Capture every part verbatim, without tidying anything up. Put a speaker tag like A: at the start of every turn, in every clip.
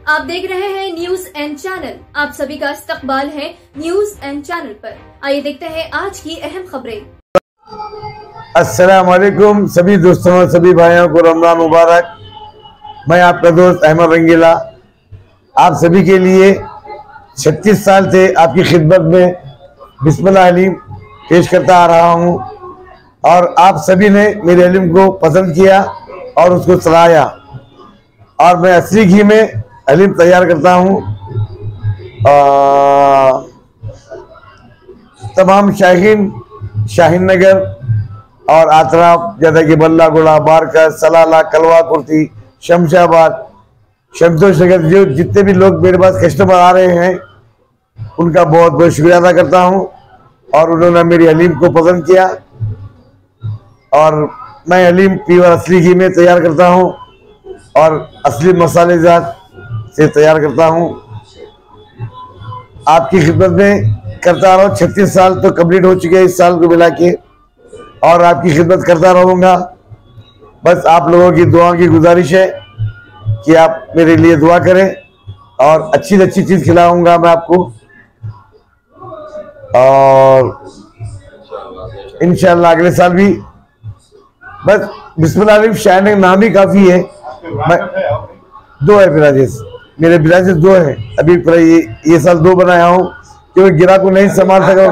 A: आप देख रहे हैं न्यूज एंड चैनल। आप सभी का इस्तकबाल है न्यूज एंड चैनल पर। आइए देखते हैं आज की अहम खबरें।
B: अस्सलाम वालेकुम सभी दोस्तों और सभी भाइयों को रमजान मुबारक। मैं आपका दोस्त अहमद रंगीला आप सभी के लिए छत्तीस साल से आपकी खिदमत में बिस्मिल्लाह हलीम पेश करता आ रहा हूं और आप सभी ने मेरे हलीम को पसंद किया और उसको सराहा और मैं असली घी में हलीम तैयार करता हूं। तमाम शाहीन शाहीन नगर और आतराफ जैसा कि बल्ला गुड़ा, बारकस, सलाला, कलवा कुर्ती, शमशाबाद, संतोष नगर, जो जितने भी लोग मेरे पास कस्टमर आ रहे हैं उनका बहुत बहुत शुक्रिया अदा करता हूं और उन्होंने मेरी हलीम को पसंद किया। और मैं हलीम प्योर असली घी में तैयार करता हूं और असली मसाले जात से तैयार करता हूं। आपकी खिदमत में करता रहा हूं। छत्तीस साल तो कंप्लीट हो चुके हैं इस साल को मिला के और आपकी खिदमत करता रहूंगा। बस आप लोगों की दुआ की गुजारिश है कि आप मेरे लिए दुआ करें और अच्छी से अच्छी चीज़ खिलाऊंगा मैं आपको और इंशाल्लाह अगले साल भी। बस बिस्मिल्लाह हलीम शायद नाम ही काफ़ी है। मैं दो है ब्रांचेस, मेरे ब्रांचेस दो हैं। अभी ये ये साल दो बनाया हूँ क्योंकि गिरा को नहीं संभाल सका।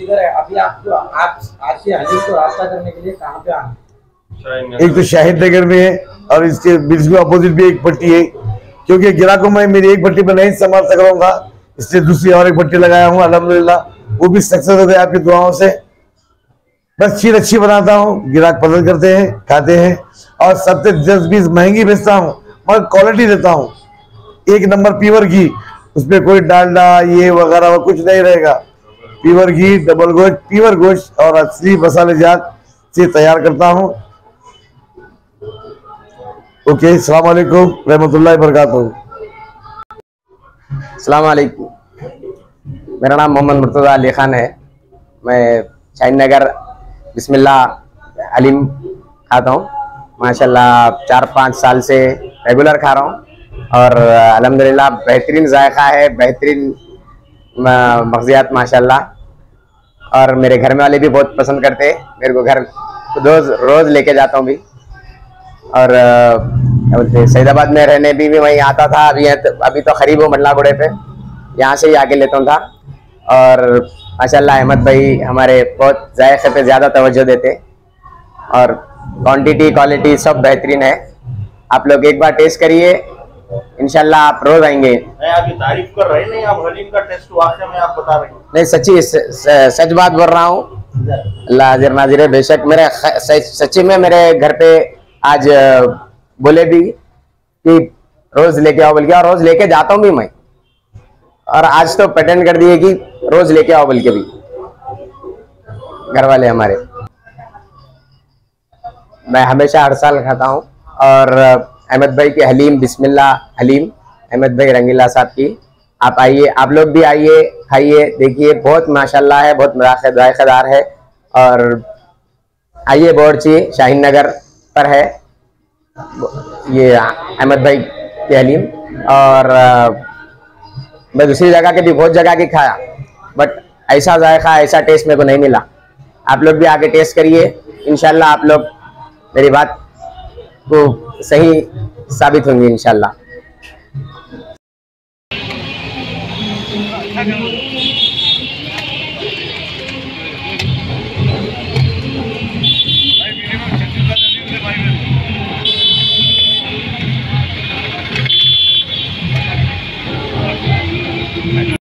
B: एक तो शाहिद नगर में है और इसके बिल्कुल अपोजिट भी एक पट्टी है। क्योंकि गिरा को मैं मेरी एक पट्टी पर नहीं संभाल सक रहा इसलिए दूसरी और एक पट्टी लगाया हूँ। अल्हम्दुलिल्लाह वो भी सक्सेस हो गया आपकी दुआओं से। बस चीज अच्छी बनाता हूँ, गिराक पसंद करते हैं, खाते हैं और सबसे दस बीस महंगी बेचता हूँ मगर क्वालिटी देता हूँ। एक नंबर प्योर घी, उसमें कोई डालडा ये वगैरह वो कुछ नहीं रहेगा। प्योर घी, डबल गोश्त, प्योर गोश्त और असली मसाले जात से तैयार करता हूँ। ओके, अस्सलाम वालेकुम रहमतुल्लाहि बरकातहू।
C: अस्सलाम वालेकुम, मेरा नाम मोहम्मद मुर्तज़ा अली खान है। मैं शाहीन नगर बिस्मिल्लाह हलीम खाता हूँ माशाल्लाह। चार पाँच साल से रेगुलर खा रहा हूँ और अल्हम्दुलिल्लाह बेहतरीन जायका है, बेहतरीन मग़ज़ियात माशाल्लाह। और मेरे घर में वाले भी बहुत पसंद करते हैं मेरे को। घर रोज़ रोज़ लेके जाता हूँ भी। और सैदाबाद में रहने भी, भी वहीं आता था। अभी अभी तो ख़रीब हूँ बल्ला गुड़े पे, यहाँ से ही आके लेता था। और माशाल्लाह अहमद भाई हमारे बहुत जायके पे ज़्यादा तवज्जो देते और क्वांटिटी क्वालिटी सब बेहतरीन है। आप लोग एक बार टेस्ट करिए, इंशाल्लाह आप रोज आएंगे।
D: नहीं आपकी तारीफ कर रहे नहीं, आप हलीम का टेस्ट वाकई में आप बता रहे हैं।
C: नहीं सच्ची स, स, सच बात बोल रहा हूँ। अल्लाह हाजिर नाजिर है। बेशक मेरे सच्ची में मेरे घर पे आज बोले भी कि रोज लेके आओ बोल के, और रोज लेके जाता हूँ भी मैं। और आज तो पेटेंट कर दिए कि रोज लेके आओ बोल के भी घर वाले हमारे। मैं हमेशा हर साल खाता हूँ। और अहमद भाई की हलीम बिस्मिल्लाह हलीम, अहमद भाई रंगीला साहब की, आप आइए, आप लोग भी आइए, खाइए, देखिए, बहुत माशाल्लाह है, बहुत जायकेदार है। और आइए, बोर्ची शाहीन नगर पर है ये अहमद भाई की हलीम। और मैं दूसरी जगह के भी बहुत जगह की खाया बट ऐसा जायका ऐसा टेस्ट मेरे को नहीं मिला। आप लोग भी आके टेस्ट करिए, इंशाल्लाह आप लोग मेरी बात को सही साबित होंगी इंशाल्लाह।